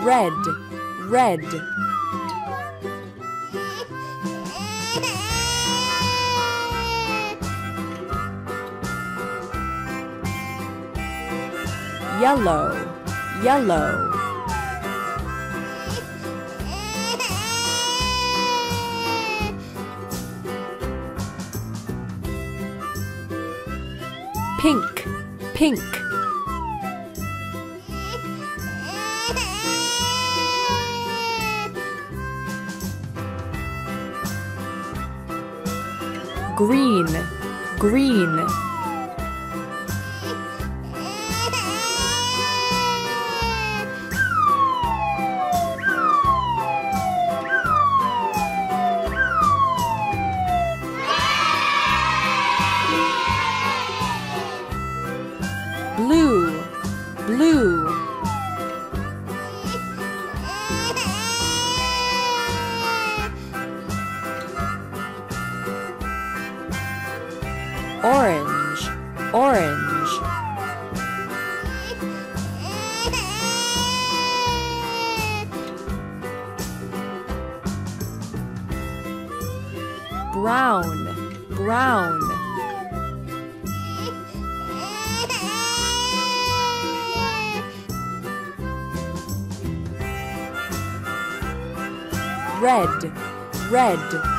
red, red. Yellow, yellow. Pink, pink. Green, green. Blue, blue. Orange, orange. Brown, brown. Red, red.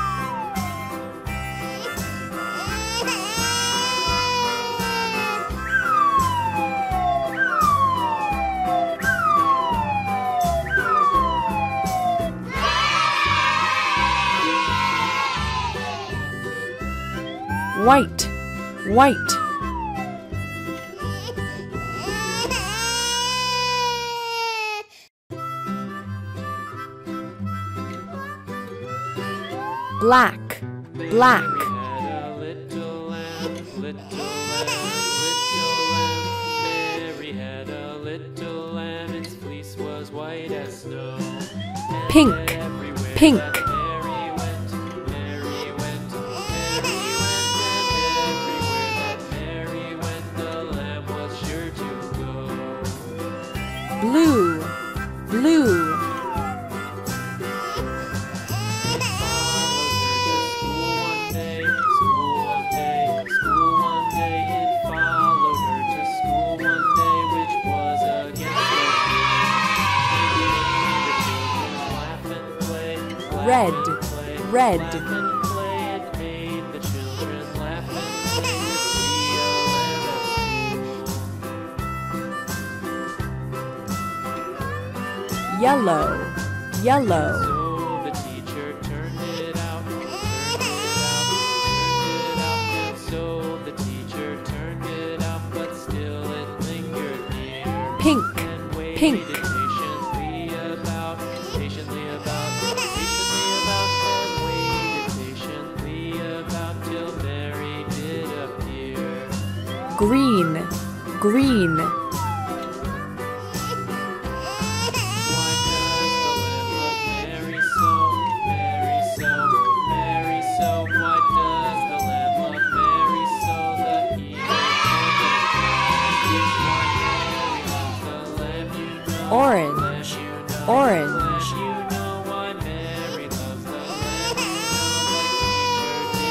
White, white. Black, black. Mary had a little lamb, its fleece was white as snow. Pink, pink. Mary went, Mary went, Mary went, and everywhere that Mary went, the lamb was sure to go. Blue, blue. Red, red. Yellow, yellow. So the teacher turned it out, and so the teacher turned it out, but still it lingered near. Pink, And waited pink. patiently about, and waited patiently about till Mary did appear. Green, green. Why does the lamb love Mary so, Mary so, Mary so? Why does the lamb love Mary so that he Why Mary loves the lamb, you know. Orange, orange. You know why Mary loves the lamb, you know the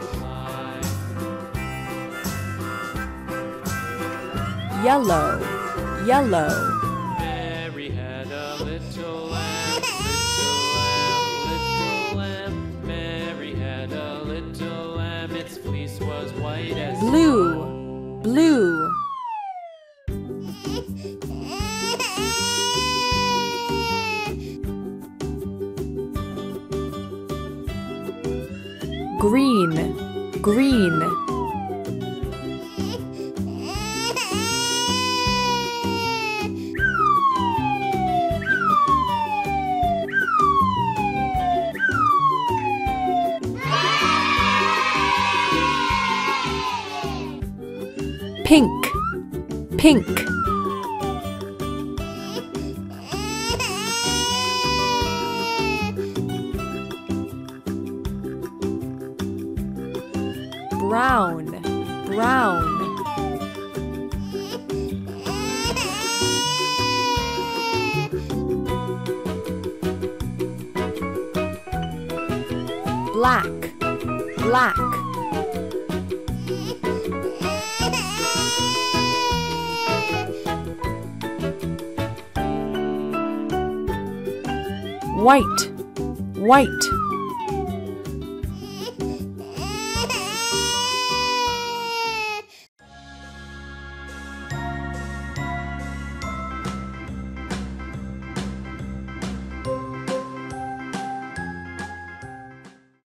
teacher did reply. Yellow, yellow. Mary had a little lamb, little lamb, little lamb. Mary had a little lamb, its fleece was white as Blue, blue. Green, green. Pink, pink. Brown, brown. black, black. White, white.